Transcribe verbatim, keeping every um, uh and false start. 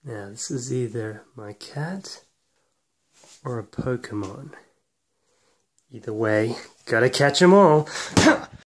Now, this is either my cat or a Pokemon. Either way, gotta catch 'em all.